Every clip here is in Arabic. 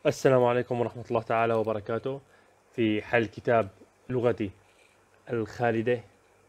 السلام عليكم ورحمة الله تعالى وبركاته. في حل كتاب لغتي الخالدة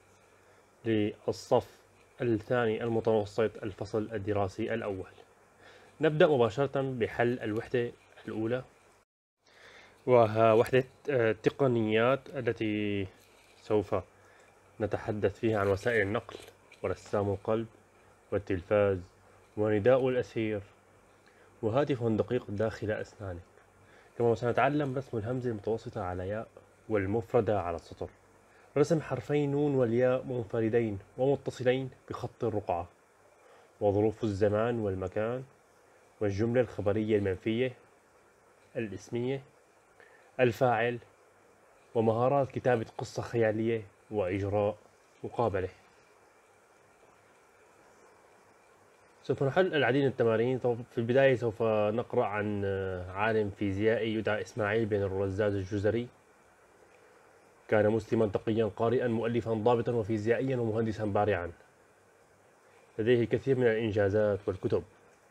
للصف الثاني المتوسط الفصل الدراسي الأول. نبدأ مباشرة بحل الوحدة الأولى، وها وحدة التقنيات التي سوف نتحدث فيها عن وسائل النقل ورسام القلب والتلفاز ونداء الأثير وهاتف دقيق داخل أسنانك. كما سنتعلم رسم الهمزة المتوسطة على ياء والمفردة على السطر، رسم حرفي نون والياء منفردين ومتصلين بخط الرقعة، وظروف الزمان والمكان، والجملة الخبرية المنفية، الاسمية، الفاعل، ومهارات كتابة قصة خيالية وإجراء مقابلة. سوف نحل العديد من التمارين. في البداية سوف نقرأ عن عالم فيزيائي يدعى إسماعيل بن الرزاز الجزري. كان مسلما تقيا قارئا مؤلفا ضابطا وفيزيائيا ومهندسا بارعا، لديه الكثير من الإنجازات والكتب.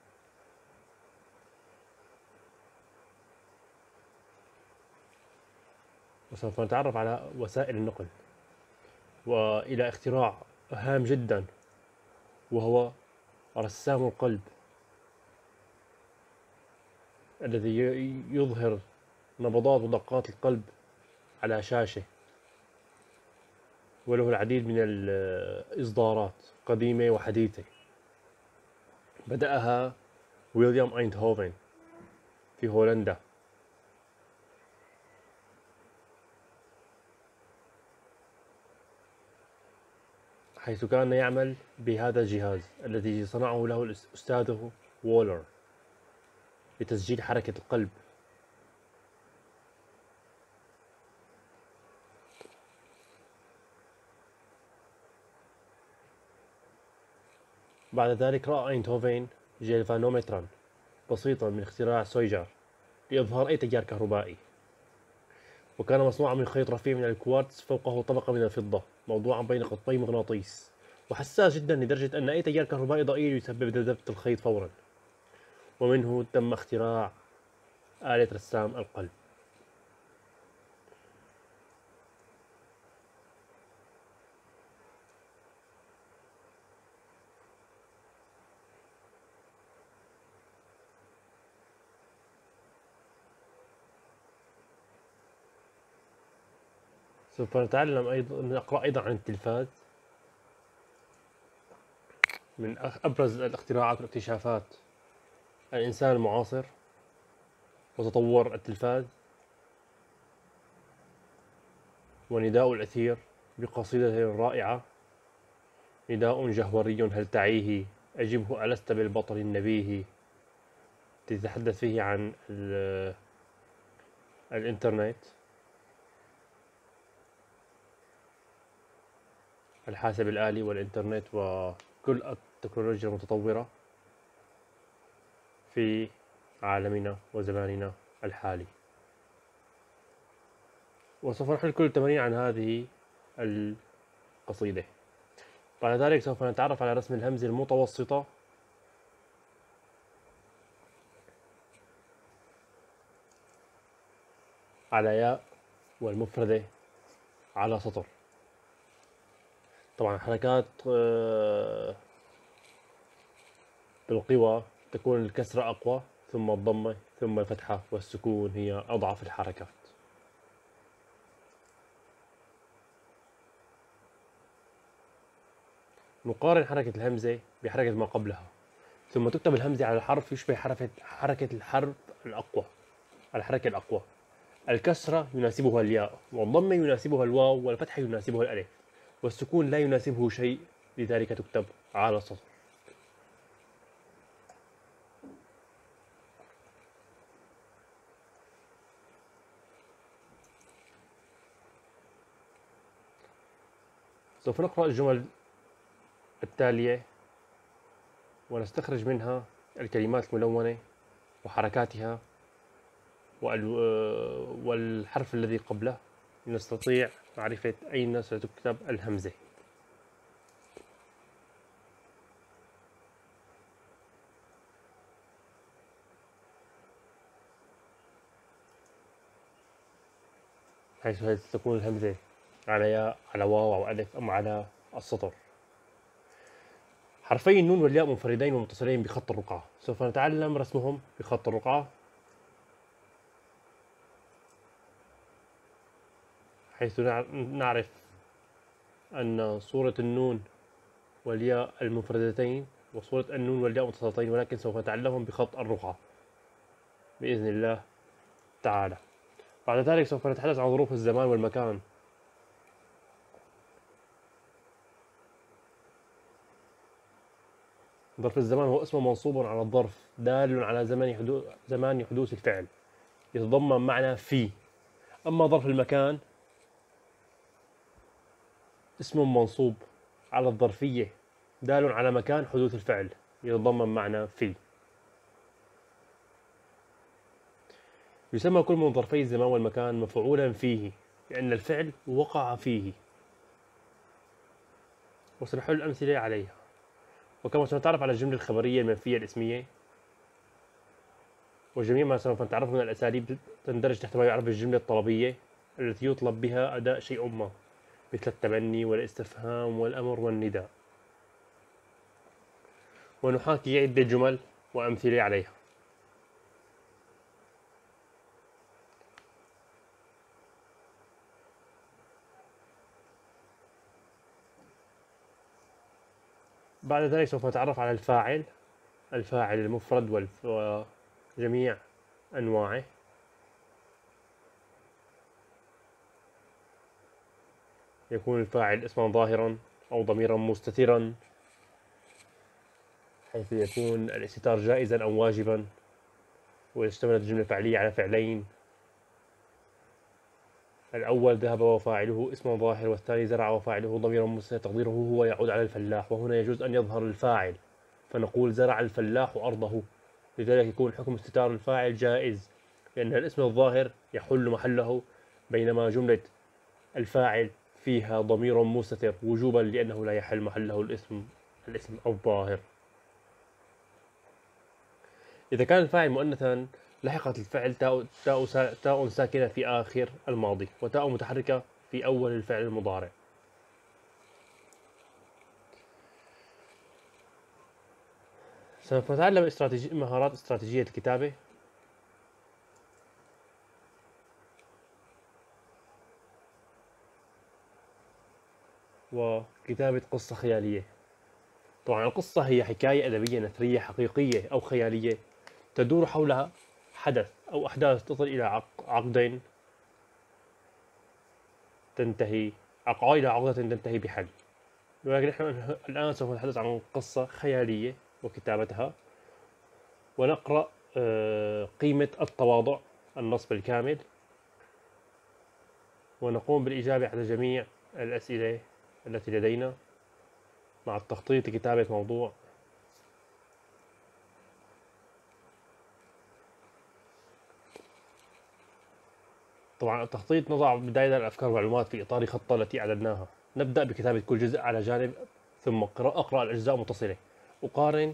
وسوف نتعرف على وسائل النقل وإلى اختراع هام جدا، وهو رسام القلب الذي يظهر نبضات ودقات القلب على شاشة، وله العديد من الإصدارات قديمة وحديثة. بدأها ويليام أيندهوفن في هولندا، حيث كان يعمل بهذا الجهاز الذي صنعه له أستاذه وولر لتسجيل حركة القلب. بعد ذلك رأى أيندهوفن جلفانومترا بسيطا من اختراع سويجر لإظهار أي تيار كهربائي، وكان مصنوعا من خيط رفيع من الكوارتز فوقه طبقة من الفضة موضوعا بين قطبي مغناطيس، وحساس جدا لدرجة أن أي تيار كهربائي ضئيل يسبب ذبذبة الخيط فورا. ومنه تم اختراع آلة رسام القلب. سوف نتعلم أيضا، نقرأ أيضا عن التلفاز. من أبرز الاختراعات والاكتشافات الإنسان المعاصر وتطور التلفاز. ونداء الأثير بقصيدته الرائعة: نداء جهوري هل تعيه أجبه ألست بالبطل النبيه، تتحدث فيه عن الإنترنت، الحاسب الآلي والإنترنت وكل التكنولوجيا المتطورة في عالمنا وزماننا الحالي. وسوف نحل كل التمارين عن هذه القصيدة. بعد ذلك سوف نتعرف على رسم الهمزة المتوسطة على ياء والمفردة على سطر. طبعا حركات بالقوى تكون الكسرة أقوى، ثم الضمة، ثم الفتحة، والسكون هي أضعف الحركات. نقارن حركة الهمزة بحركة ما قبلها، ثم تكتب الهمزة على الحرف يشبه حركة الحرف الأقوى، الحركة الأقوى. الكسرة يناسبها الياء، والضمة يناسبها الواو، والفتحة يناسبها الألف، والسكون لا يناسبه شيء، لذلك تكتب على السطر. سوف نقرأ الجمل التالية ونستخرج منها الكلمات الملونة وحركاتها والحرف الذي قبله، نستطيع معرفة أين ستكتب الهمزة. حيث تكون الهمزة على ياء، على واو أو ألف، أم على السطر. حرفي النون والياء منفردين ومتصلين بخط الرقعة، سوف نتعلم رسمهم بخط الرقعة، حيث نعرف أن صورة النون والياء المنفردتين وصورة النون والياء متصلتين، ولكن سوف نتعلمهم بخط الرقعة بإذن الله تعالى. بعد ذلك سوف نتحدث عن ظروف الزمان والمكان. ظرف الزمان هو اسم منصوب على الظرف دال على زمان حدوث الفعل، يتضمن معنى في. أما ظرف المكان اسم منصوب على الظرفية دال على مكان حدوث الفعل، يتضمن معنى في. يسمى كل من ظرفي الزمان والمكان مفعولا فيه، لأن الفعل وقع فيه، وسنحل الأمثلة عليها. وكما سنتعرف على الجملة الخبرية المنفية الاسمية، وجميع ما سوف نتعرفه من الأساليب تندرج تحت ما يعرف بالجملة الطلبية التي يطلب بها أداء شيء ما، مثل التمني والاستفهام والأمر والنداء. ونحاكي عدة جمل وأمثلة عليها. بعد ذلك سوف نتعرف على الفاعل المفرد وجميع أنواعه. يكون الفاعل اسما ظاهرا أو ضميرا مستترا، حيث يكون الاستتار جائزا أو واجبا، واشتملت الجملة الفعلية على فعلين: الأول ذهب وفاعله اسم ظاهر، والثاني زرع وفاعله ضمير مستتر تقديره هو يعود على الفلاح. وهنا يجوز أن يظهر الفاعل فنقول زرع الفلاح أرضه، لذلك يكون حكم استتار الفاعل جائز، لأن الاسم الظاهر يحل محله، بينما جملة الفاعل فيها ضمير مستتر وجوبا، لأنه لا يحل محله الاسم الظاهر. إذا كان الفاعل مؤنثا لحقت الفعل تاء ساكنة في آخر الماضي، وتاء متحركة في أول الفعل المضارع. سوف نتعلم مهارات استراتيجية الكتابة، وكتابة قصة خيالية. طبعا القصة هي حكاية أدبية نثرية حقيقية أو خيالية تدور حول حدث أو أحداث تصل إلى عقد تنتهي إلى عقدة تنتهي بحل. ولكن نحن الآن سوف نتحدث عن قصة خيالية وكتابتها، ونقرأ قيمة التواضع، النص بالكامل، ونقوم بالإجابة على جميع الأسئلة التي لدينا مع التخطيط لكتابة موضوع. طبعا التخطيط نضع بداية الأفكار والمعلومات في إطار خطة التي أعددناها. نبدأ بكتابة كل جزء على جانب، ثم أقرأ الأجزاء متصلة، أقارن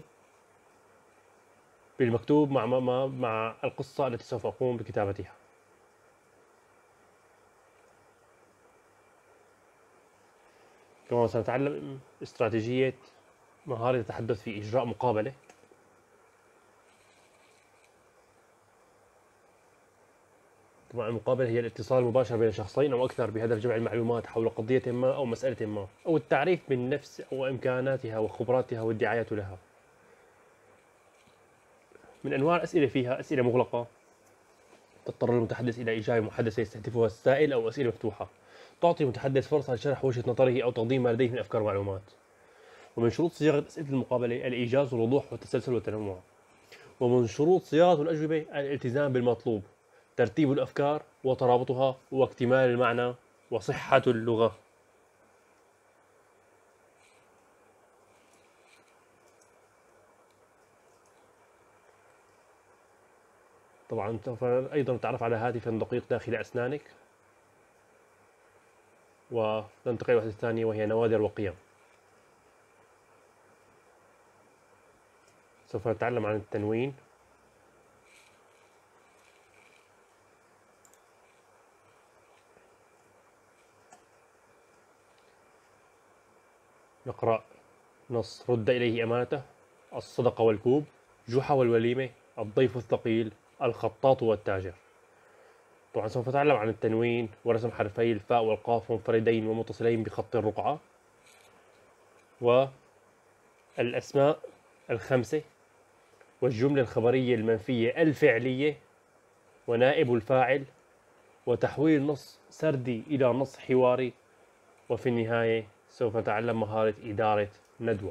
بالمكتوب مع القصة التي سوف أقوم بكتابتها. كما سنتعلم استراتيجية مهارة التحدث في إجراء مقابلة. طبعا المقابلة هي الاتصال المباشر بين شخصين أو أكثر بهدف جمع المعلومات حول قضية ما أو مسألة ما، أو التعريف بالنفس أو إمكاناتها وخبراتها والدعاية لها. من أنواع الأسئلة فيها أسئلة مغلقة تضطر المتحدث إلى إجابة محدثة يستهدفها السائل، أو أسئلة مفتوحة تعطي المتحدث فرصة لشرح وجهة نظره أو تقديم ما لديه من أفكار ومعلومات. ومن شروط صياغة أسئلة المقابلة الإيجاز والوضوح والتسلسل والتنوع. ومن شروط صياغة الأجوبة الالتزام بالمطلوب، ترتيب الأفكار وترابطها واكتمال المعنى وصحة اللغة. طبعا سوف أيضا نتعرف على هاتف دقيق داخل أسنانك، وننتقل للوحدة الثانية وهي نوادر وقيم. سوف نتعلم عن التنوين، نقرأ نص رد إليه أمانته، الصدقة والكوب، جحا والوليمة، الضيف الثقيل، الخطاط والتاجر. طبعا سوف نتعلم عن التنوين ورسم حرفي الفاء والقاف منفردين ومتصلين بخط الرقعة، والأسماء الخمسة، والجملة الخبرية المنفية الفعلية، ونائب الفاعل، وتحويل نص سردي إلى نص حواري، وفي النهاية سوف نتعلم مهارة إدارة ندوة.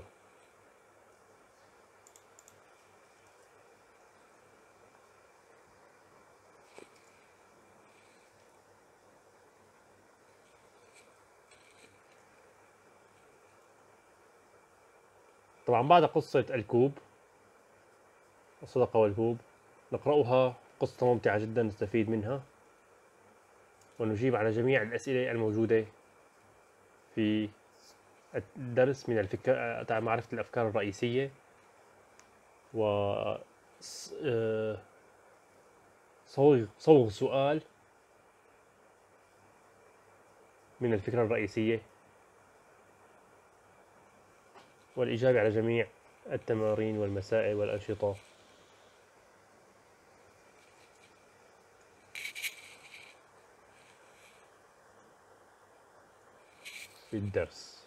طبعا بعد قصة الكوب، الصدقة والكوب، نقرأها قصة ممتعة جدا نستفيد منها ونجيب على جميع الأسئلة الموجودة في الدرس من معرفة الأفكار الرئيسية، و صوغ سؤال من الفكرة الرئيسية، والإجابة على جميع التمارين والمسائل والأنشطة في الدرس.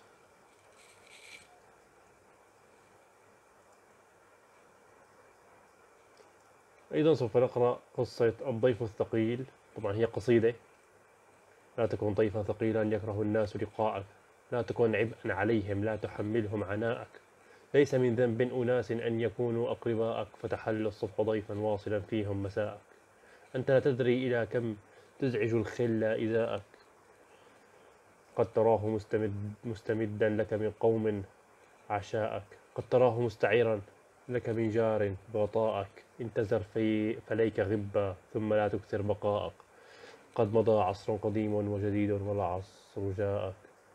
أيضا سوف نقرأ قصة الضيف الثقيل. طبعا هي قصيدة. لا تكن ضيفا ثقيلا يكره الناس لقاءك، لا تكن عبئا عليهم، لا تحملهم عناءك، ليس من ذنب أناس أن يكونوا أقرباءك، فتحل الصبح ضيفا واصلا فيهم مساءك، أنت لا تدري إلى كم تزعج الخل إذاءك، قد تراه مستمدا لك من قوم عشاءك، قد تراه مستعيرا لك من جار بغطاءك، انتظر فليك غبا ثم لا تكثر بقاءك، قد مضى عصر قديم وجديد ولا عصر جاءك،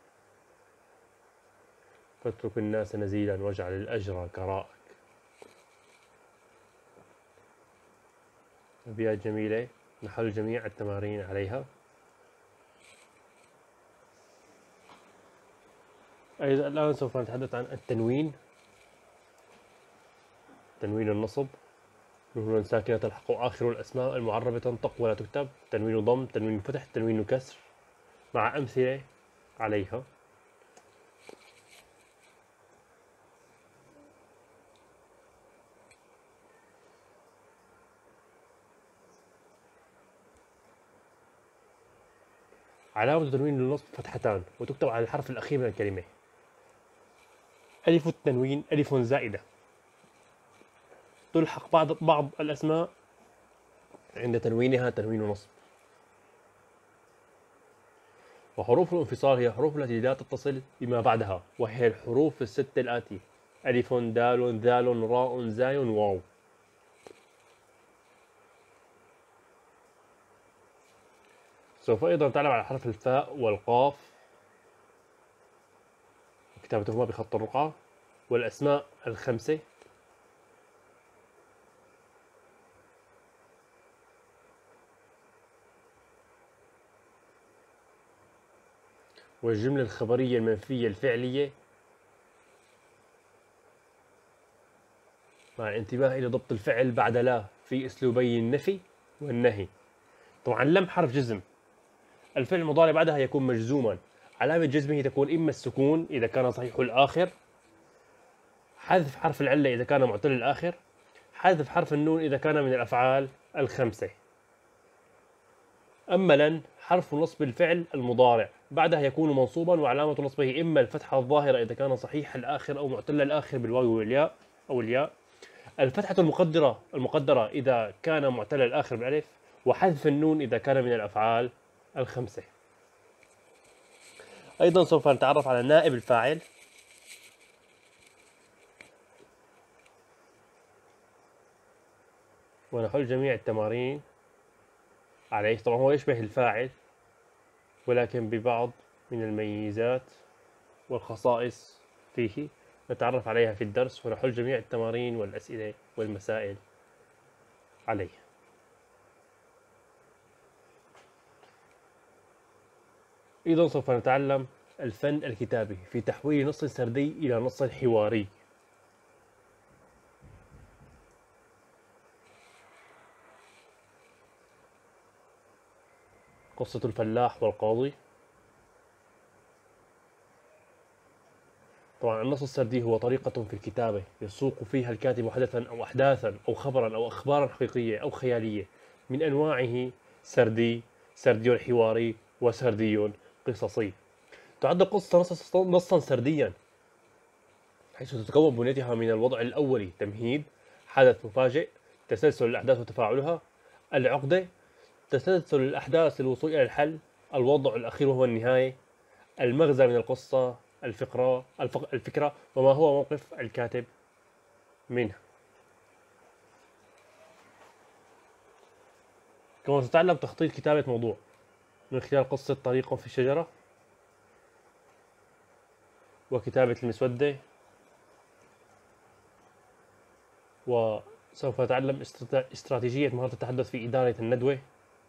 فاترك الناس نزيلا واجعل الأجر كراءك. أبيات جميلة نحل جميع التمارين عليها. أيضا الآن سوف نتحدث عن التنوين. تنوين النصب، نون ساكنة تلحق آخر الأسماء المعربة تنطق ولا تكتب، تنوين ضم، تنوين فتح، تنوين كسر، مع أمثلة عليها. علامة تنوين النصب فتحتان وتكتب على الحرف الأخير من الكلمة. ألف التنوين ألف زائدة، تلحق بعض الأسماء عند تنوينها تنوين نصب. وحروف الانفصال هي الحروف التي لا تتصل بما بعدها، وهي الحروف الستة الآتية: ألف، دال، ذال، راء، زاي، واو. سوف أيضا نتعلم على حرف الفاء والقاف وكتابتهما بخط الرقعة، والأسماء الخمسة، والجملة الخبرية المنفية الفعلية، مع الانتباه إلى ضبط الفعل بعد لا في أسلوبي النفي والنهي. طبعا لم حرف جزم، الفعل المضارع بعدها يكون مجزوما، علامة جزمه تكون إما السكون إذا كان صحيح الآخر، حذف حرف العلة إذا كان معتل الآخر، حذف حرف النون إذا كان من الأفعال الخمسة. أما لن حرف نصب الفعل المضارع، بعدها يكون منصوبا وعلامة نصبه إما الفتحة الظاهرة إذا كان صحيح الآخر أو معتل الآخر بالواو والياء أو الياء، الفتحة المقدرة إذا كان معتل الآخر بالألف، وحذف النون إذا كان من الأفعال الخمسة. أيضا سوف نتعرف على نائب الفاعل. ونحل جميع التمارين عليه. طبعا هو يشبه الفاعل ولكن ببعض من الميزات والخصائص فيه نتعرف عليها في الدرس، ونحل جميع التمارين والأسئلة والمسائل عليه. أيضا سوف نتعلم الفن الكتابي في تحويل نص سردي إلى نص حواري. قصة الفلاح والقاضي. طبعا النص السردي هو طريقة في الكتابة يسوق فيها الكاتب حدثا أو أحداثا أو خبرا أو أخبارا حقيقية أو خيالية. من أنواعه سردي، سردي حواري، وسردي قصصي. تعد القصة نصا سرديا، حيث تتكون بنيتها من الوضع الأولي تمهيد، حدث مفاجئ، تسلسل الأحداث وتفاعلها، العقدة، تسلسل الأحداث للوصول إلى الحل، الوضع الأخير وهو النهاية، المغزى من القصة، الفكرة وما هو موقف الكاتب منها. كما تتعلم تخطيط كتابة موضوع من خلال قصة طريق في الشجرة، وكتابة المسودة، وسوف تتعلم استراتيجية مهارة التحدث في إدارة الندوة.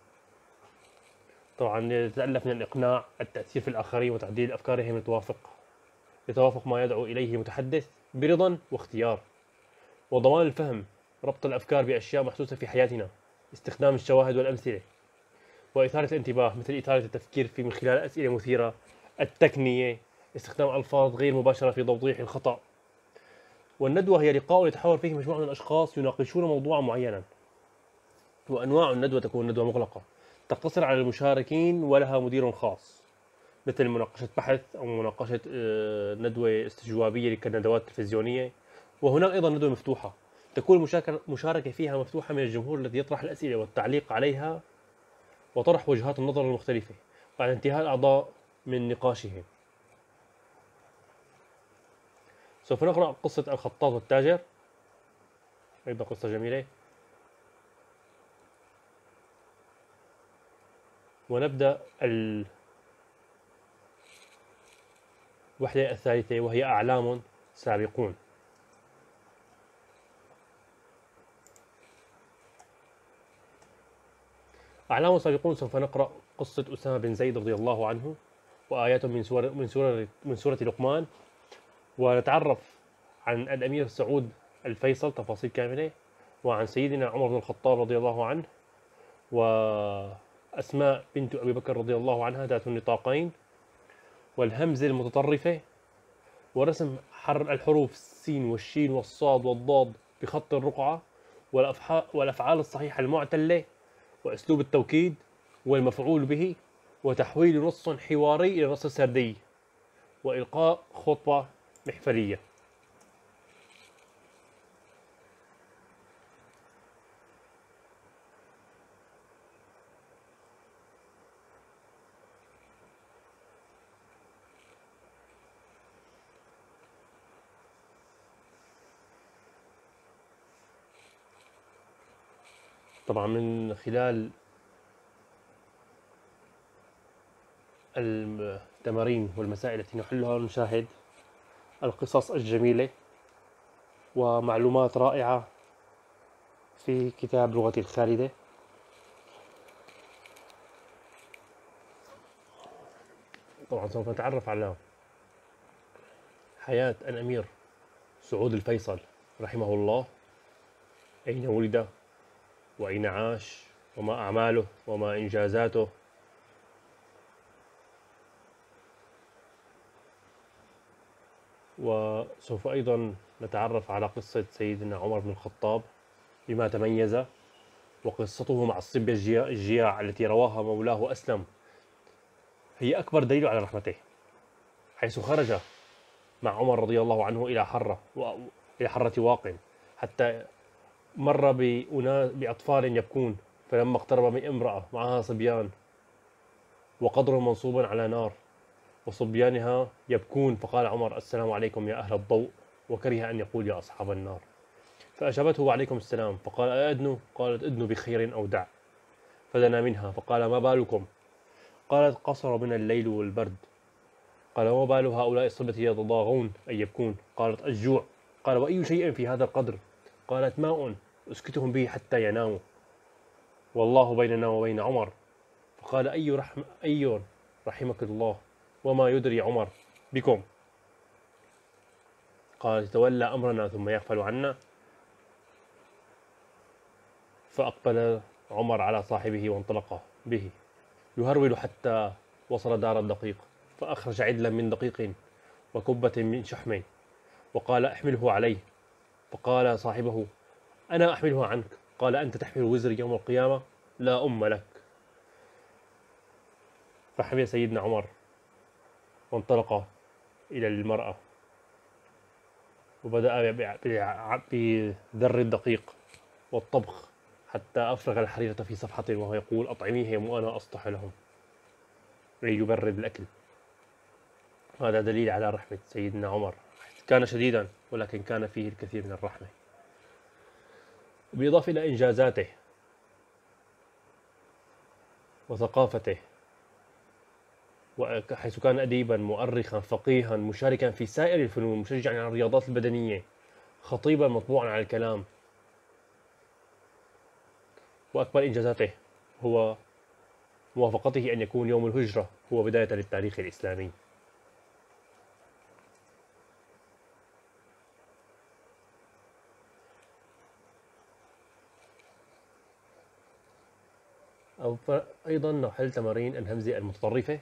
طبعا يتألف من الإقناع، التأثير في الآخرين، وتعديل أفكارهم لتوافق ما يدعو إليه المتحدث برضا واختيار، وضمان الفهم، ربط الأفكار بأشياء محسوسة في حياتنا، استخدام الشواهد والأمثلة، وإثارة الانتباه مثل إثارة التفكير من خلال أسئلة مثيرة، التكنية، استخدام ألفاظ غير مباشرة في توضيح الخطأ. والندوة هي لقاء يتحاور فيه مجموعة من الأشخاص يناقشون موضوعا معينا. وأنواع الندوة تكون ندوة مغلقة تقتصر على المشاركين ولها مدير خاص، مثل مناقشة بحث أو مناقشة ندوة استجوابية كالندوات التلفزيونية. وهناك أيضا ندوة مفتوحة تكون المشاركة فيها مفتوحة من الجمهور الذي يطرح الأسئلة والتعليق عليها وطرح وجهات النظر المختلفة بعد انتهاء الأعضاء من نقاشهم. سوف نقرأ قصة الخطاط والتاجر، أيضا قصة جميلة. ونبدأ الوحدة الثالثة وهي أعلام سابقون. أعلام سابقون سوف نقرأ قصة أسامة بن زيد رضي الله عنه وآيات من سورة لقمان، ونتعرف عن الأمير سعود الفيصل تفاصيل كاملة، وعن سيدنا عمر بن الخطاب رضي الله عنه، وأسماء بنت أبي بكر رضي الله عنها ذات النطاقين، والهمزة المتطرفة، ورسم الحروف السين والشين والصاد والضاد بخط الرقعة، والأفعال الصحيحة المعتلة، وأسلوب التوكيد والمفعول به، وتحويل نص حواري إلى نص سردي، وإلقاء خطبة محفلية. طبعا من خلال التمارين والمسائل التي نحلها نشاهد القصص الجميلة ومعلومات رائعة في كتاب لغتي الخالدة. طبعا سوف نتعرف على حياة الأمير سعود الفيصل رحمه الله، أين ولد وأين عاش وما أعماله وما إنجازاته. وسوف أيضا نتعرف على قصة سيدنا عمر بن الخطاب بما تميز، وقصته مع الصبية الجياع التي رواها مولاه أسلم هي أكبر دليل على رحمته، حيث خرج مع عمر رضي الله عنه إلى حرة واق، حتى مر بأطفال يبكون، فلما اقترب من امرأة معها صبيان وقدر منصوب على نار وصبيانها يبكون، فقال عمر: السلام عليكم يا أهل الضوء، وكره أن يقول يا أصحاب النار، فأجابته: وعليكم السلام. فقال: أأدنوا؟ قالت: أدنوا بخير أو دع. فدنا منها فقال: ما بالكم؟ قالت: قصر بنا الليل والبرد. قال: وما بال هؤلاء الصبية يتضاغون أي يبكون؟ قالت: الجوع. قال: وأي شيء في هذا القدر؟ قالت: ماء أسكتهم به حتى يناموا، والله بيننا وبين عمر. فقال: أي رحمك الله وما يدري عمر بكم؟ قال يتولى أمرنا ثم يغفل عنا. فأقبل عمر على صاحبه وانطلق به يهرول حتى وصل دار الدقيق، فأخرج عدلا من دقيق وكبة من شحم وقال احمله عليه. فقال صاحبه أنا أحمله عنك. قال أنت تحمل وزري يوم القيامة، لا أم لك. فحمل سيدنا عمر وانطلق إلى المرأة وبدأ بذر الدقيق والطبخ حتى أفرغ الحريرة في صفحة، وهو يقول أطعميهم وأنا أصطح لهم، ليبرد الأكل. هذا دليل على رحمة سيدنا عمر، كان شديدا ولكن كان فيه الكثير من الرحمة. بالإضافة إلى إنجازاته وثقافته، حيث كان أديبا مؤرخا فقيها مشاركا في سائر الفنون، مشجعا على الرياضات البدنية، خطيبا مطبوعا على الكلام. وأكبر إنجازاته هو موافقته أن يكون يوم الهجرة هو بداية للتاريخ الإسلامي. أيضا نحل تمارين الهمزة المتطرفة.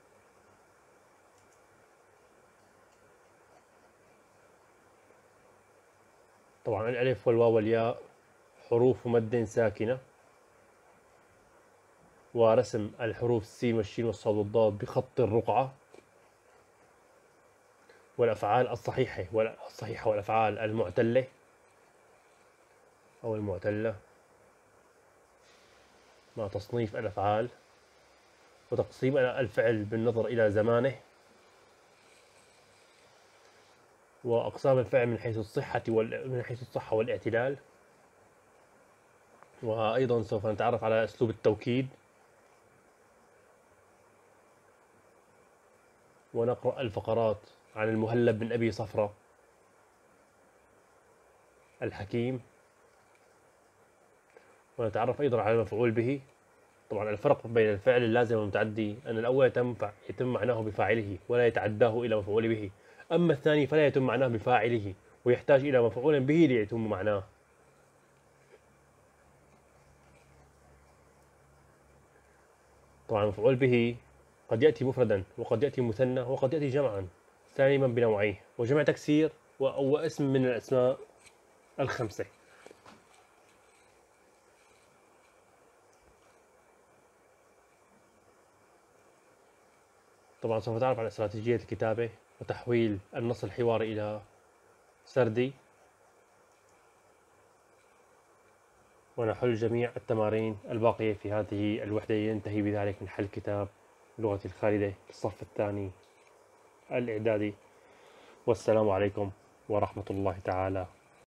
طبعا الألف والواو والياء حروف مد ساكنة، ورسم الحروف السين والشين والصاد والضاد بخط الرقعة، والأفعال الصحيحة والأفعال المعتلة أو المعتلة، مع تصنيف الأفعال وتقسيم الفعل بالنظر إلى زمانه، وأقسام الفعل من حيث الصحة والاعتلال. وأيضا سوف نتعرف على أسلوب التوكيد، ونقرأ الفقرات عن المهلب بن أبي صفرة الحكيم، ونتعرف أيضا على المفعول به. طبعا الفرق بين الفعل اللازم والمتعدي أن الأول يتم معناه بفاعله ولا يتعداه إلى مفعول به، أما الثاني فلا يتم معناه بفاعله ويحتاج إلى مفعول به ليتم معناه. طبعا المفعول به قد يأتي مفردا وقد يأتي مثنى وقد يأتي جمعا، سالما بنوعيه، وجمع تكسير واسم من الأسماء الخمسة. طبعا سوف نتعرف على استراتيجية الكتابة وتحويل النص الحواري إلى سردي، ونحل جميع التمارين الباقية في هذه الوحدة. ينتهي بذلك من حل كتاب لغة الخالدة الصف الثاني الإعدادي. والسلام عليكم ورحمة الله تعالى